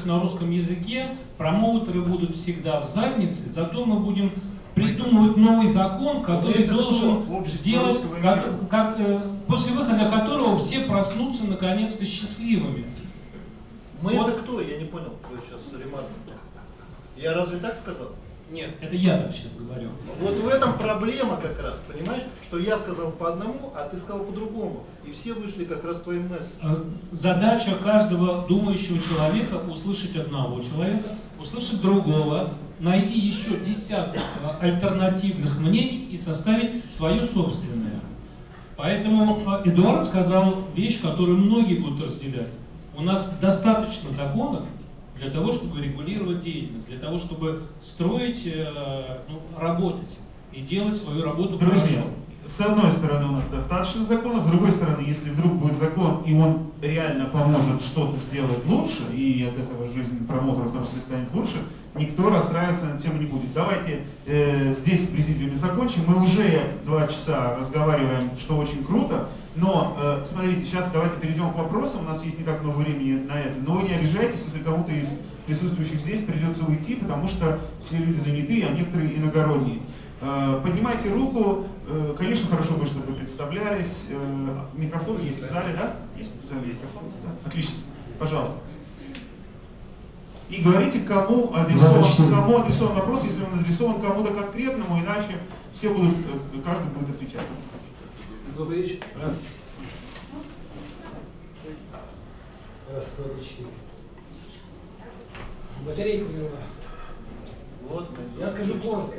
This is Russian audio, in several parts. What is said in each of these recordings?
на русском языке, промоутеры будут всегда в заднице, зато мы будем придумывать новый закон, который должен сделать, после выхода которого все проснутся наконец-то счастливыми. Мы вот. Это кто? Я не понял, кто сейчас ремарку. Я разве так сказал? Нет, это я так сейчас говорю. Вот в этом проблема как раз, понимаешь? Что я сказал по одному, а ты сказал по-другому. И все вышли как раз твоим месседжем. Задача каждого думающего человека услышать одного человека, услышать другого, найти еще десяток альтернативных мнений и составить свое собственное. Поэтому Эдуард сказал вещь, которую многие будут разделять. У нас достаточно законов для того, чтобы регулировать деятельность, для того, чтобы строить, работать и делать свою работу. Друзья, с одной стороны у нас достаточно законов, с другой стороны, если вдруг будет закон, и он реально поможет что-то сделать лучше, и от этого жизнь промоутеров в том числе станет лучше, никто расстраиваться на тему не будет. Давайте здесь в президиуме закончим. Мы уже 2 часа разговариваем, что очень круто, но смотрите, сейчас давайте перейдем к вопросам, у нас есть не так много времени на это, но вы не обижайтесь, если кому-то из присутствующих здесь придется уйти, потому что все люди заняты, а некоторые иногородние. Поднимайте руку, конечно, хорошо бы, чтобы вы представлялись. Микрофон есть в зале, да? Есть в зале микрофон? Да? Отлично, пожалуйста. И говорите, кому адресован вопрос, если он адресован кому-то конкретному, иначе все будут, каждый будет отвечать. Добрый вечер. Раз, следующий. Батарейка умерла. Вот, я скажу коротко.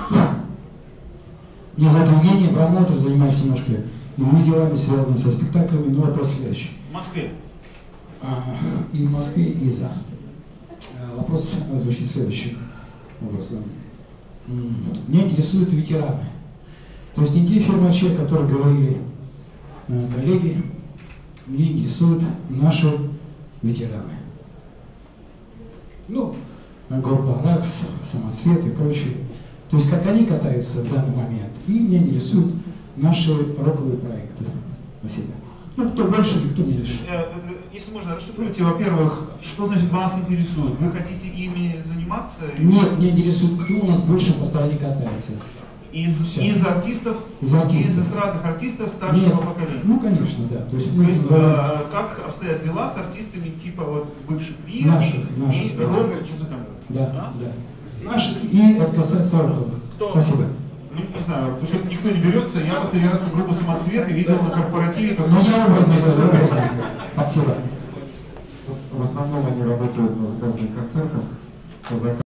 Меня зовут Евгений, промоутер, занимаюсь немножко иными делами, связанными со спектаклями, но вопрос следующий. В Москве. И в Москве, и за. Вопрос звучит следующим образом. Меня интересуют ветераны. То есть не те фирмачи, о которых говорили коллеги, меня интересуют наши ветераны. Ну, группа «Ракс», «Самоцвет» и прочие. То есть как они катаются в данный момент. И меня интересуют наши роковые проекты. Спасибо. Ну, кто больше или кто меньше. Если можно, расшифруйте, во-первых, что значит вас интересует? Вы хотите ими заниматься? Нет, меня интересует, кто у нас больше по стране катается. Из артистов? Из эстрадных артистов старшего поколения? Ну, конечно, да. То есть как обстоят дела с артистами типа вот бывших РИА наших и рок-музыкантов? Да, да. Наших, и это касается роковых. Спасибо. Ну, не знаю, потому что никто не берется. Я последний раз группу «Самоцвет» видел на корпоративе. Ну, я образно. Спасибо. В основном они работают на заказных концертах.